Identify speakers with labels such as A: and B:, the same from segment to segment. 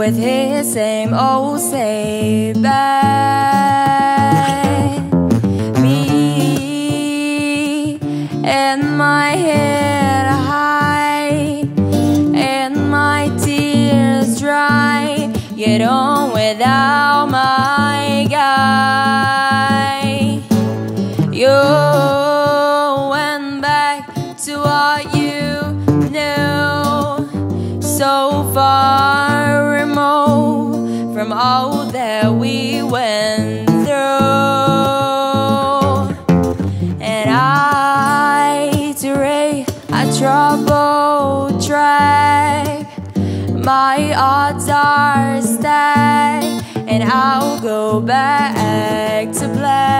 A: with his same old say back. Me and my head high and my tears dry, get on without my guy. You went back to what you knew, so far removed from all that we went through. And I terrain a troubled track, my odds are stacked, and I'll go back to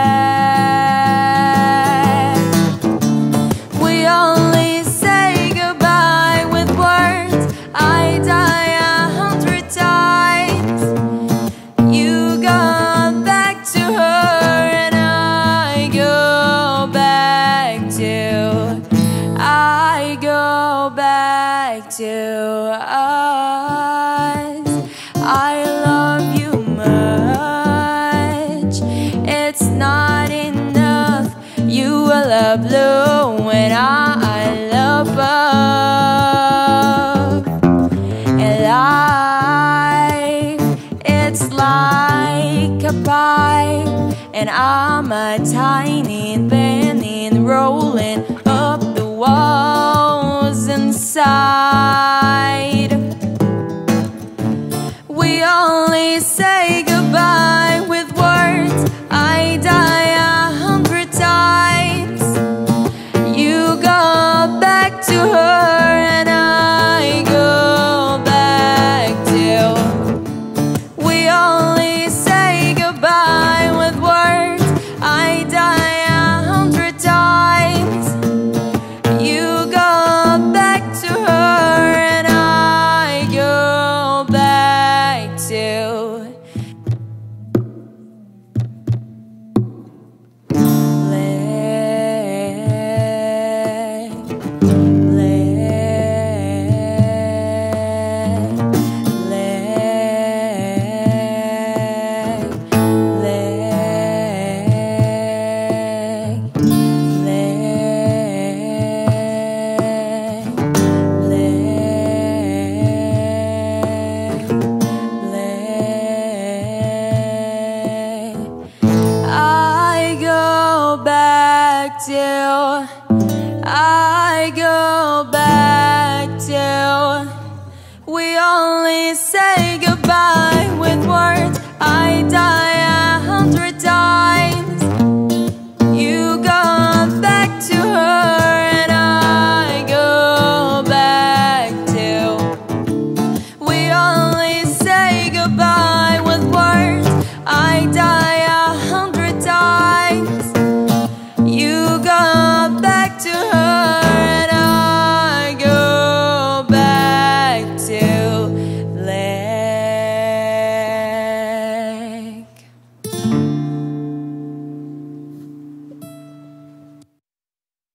A: black. We only say goodbye with words, I die 100 times. You go back to her and I go back to us. I love you much, it's not enough. You will love blue and I love up. And life, it's like a pipe, and I'm a tiny penny rolling up the walls inside. We only say goodbye with words, I die 100 times. You go back to her and I go back to. We only say goodbye with words, I die 100 times. You go back to her and I go back to. I go back to. We only say goodbye